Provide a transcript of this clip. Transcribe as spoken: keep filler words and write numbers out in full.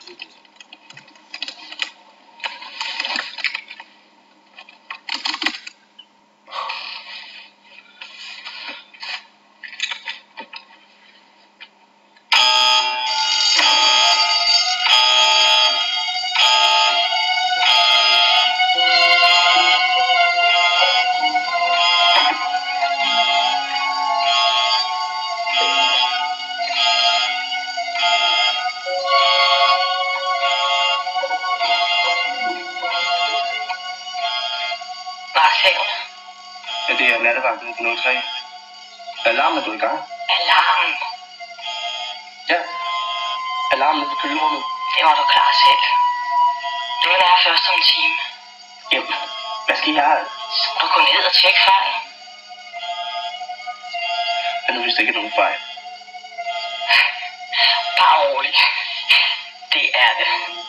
Ja, det er nattevagten på nul tre. Alarmen er gået i gang. Alarmen? Ja. Alarmen er på kølerummet. Det må du klare selv. Du vil være først om en time. Jamen, hvad skal jeg have? Så må du gå ned og tjekke fejlen. Men nu hvis det ikke er nogen fejl. Bare rolig. Det er det.